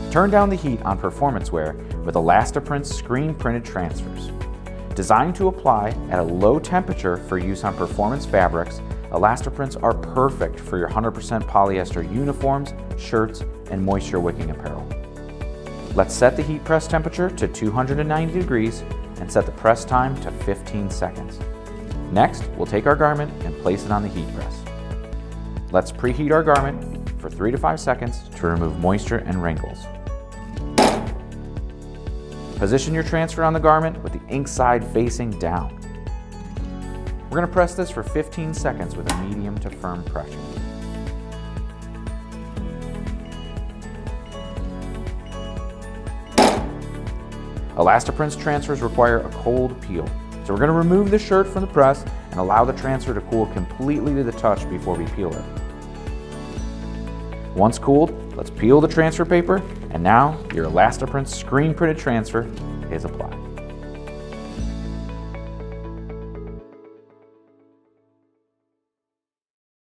Turn down the heat on performance wear with Elasti Prints Screen Printed transfers. Designed to apply at a low temperature for use on performance fabrics, Elasti Prints are perfect for your 100% polyester uniforms, shirts, and moisture wicking apparel. Let's set the heat press temperature to 290 degrees and set the press time to 15 seconds. Next, we'll take our garment and place it on the heat press. Let's preheat our garment for 3 to 5 seconds to remove moisture and wrinkles. Position your transfer on the garment with the ink side facing down. We're going to press this for 15 seconds with a medium to firm pressure. Elasti Prints transfers require a cold peel, so we're going to remove the shirt from the press and allow the transfer to cool completely to the touch before we peel it. Once cooled, let's peel the transfer paper, and now your Elasti Prints Screen Printed transfer is applied.